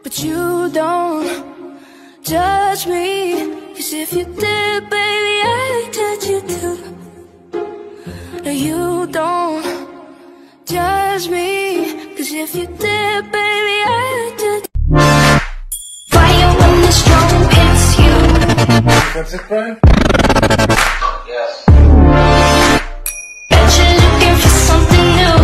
But you don't judge me, 'cause if you did, baby, I'd judge you too. No, you don't judge me, 'cause if you did, baby, I'd judge you. Fire when the strong hits you. That's it, Brian? Yes. Bet you're looking for something new.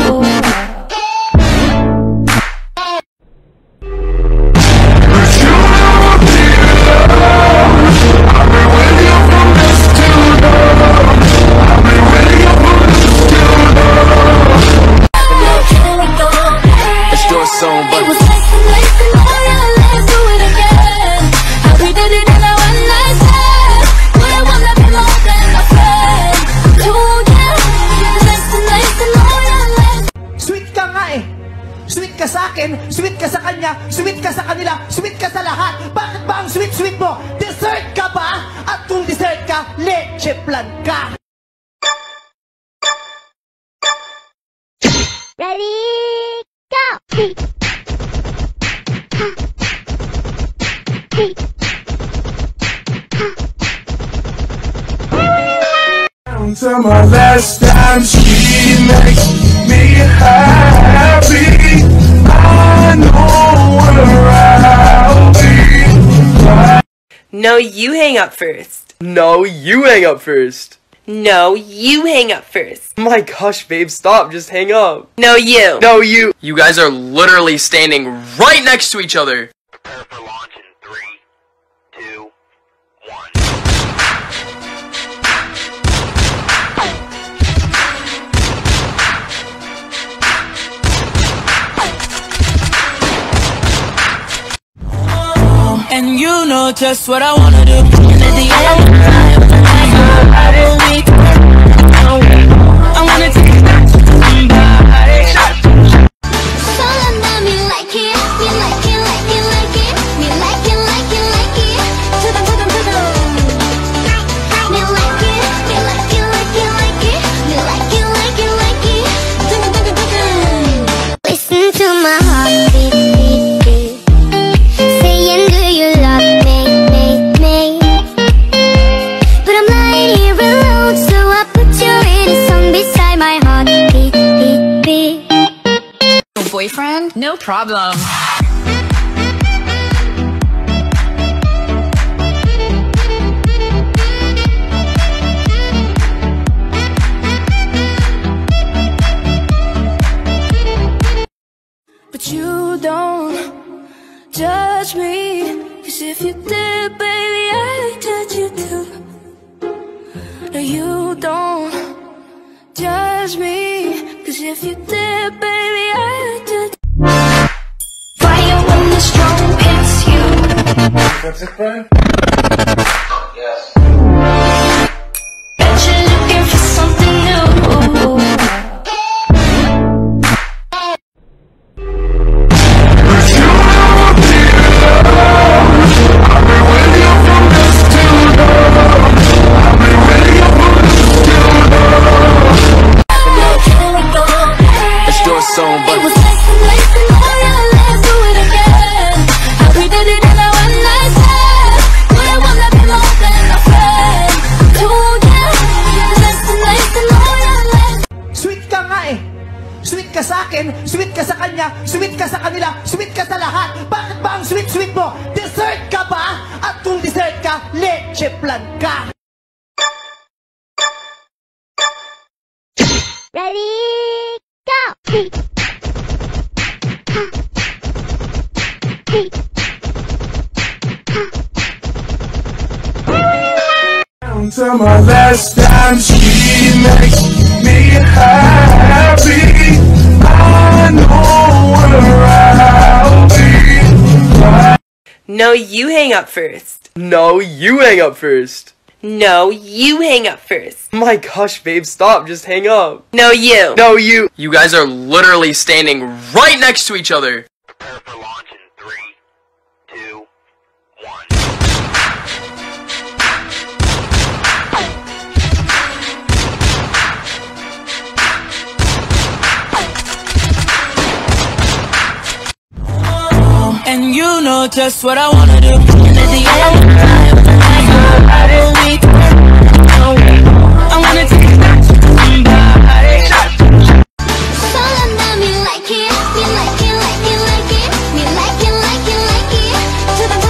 Sweet ka sa akin, sweet ka sa kanya, sweet ka sa kanila, sweet ka sa lahat. Bakit ba ang sweet-sweet mo? Dessert ka ba? At kung dessert ka, leche plan ka. Ready, go! To my last time, she makes me happy. I know where I'll be. No, you hang up first. No, you hang up first. No, you hang up first. Oh my gosh, babe, stop. Just hang up. No, you. No, you. You guys are literally standing right next to each other. Prepare for launch in 3, 2, 1. And you know just what I wanna do. And at the end, I wanna take it back to somebody. So me like it, me like it, like it, like it, me like it, like it, like it. To them. Me like it, me like it, like it, like it, me like it, like it, like it. To them. Listen to my heartbeat, saying, do you love me? But I'm lying here alone, so I put you in a song beside my heart. Beat. Boyfriend? No problem. But you don't judge me, 'cause if you did, baby, I'd judge you too. No, you don't judge me, 'cause if you did, baby, I'd judge you. Fire when the strong hits you. That's it, Brian? Yes. Bet you're looking for something new. Sweet ka sa akin, sweet ka sa kanya, sweet ka sa kanila, sweet ka sa lahat. Bakit ba ang sweet-sweet mo? Dessert ka ba? At kung dessert ka, leche plan ka. Ready, go! To my last time, she makes me happy. I know where I'll be. No, you hang up first. No, you hang up first. No, you hang up first. Oh my gosh, babe, stop. Just hang up. No, you. No, you. You guys are literally standing right next to each other. Prepare for launch in 3, 2, 1. and you know just what I wanna do. And at the end, I don't need to I wanna take it back to somebody. So me like it, me like it, like it, like it, me like it, like it, like it. To the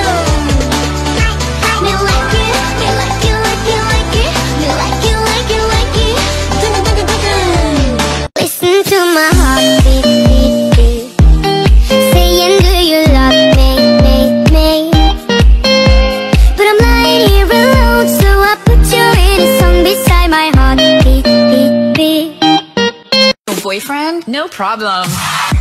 me like it, me like it, like it, like it, me like it, like it, like it. To the listen to my heartbeat, beat, beat, saying, do you love me, me, me? But I'm lying here alone, so I put you in a song beside my heart, beat, beat, beat. Boyfriend? No problem.